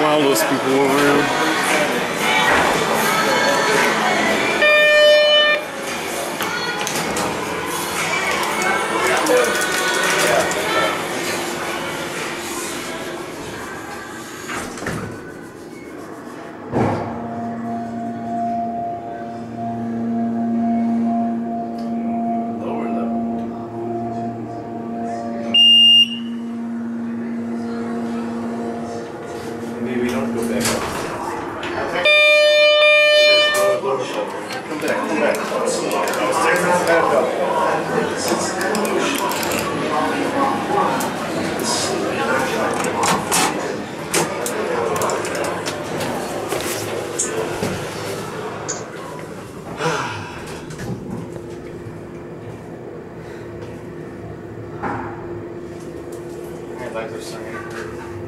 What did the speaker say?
all those people around. Maybe we don't go back up. Come back, come back. Back up. I'd like to sign.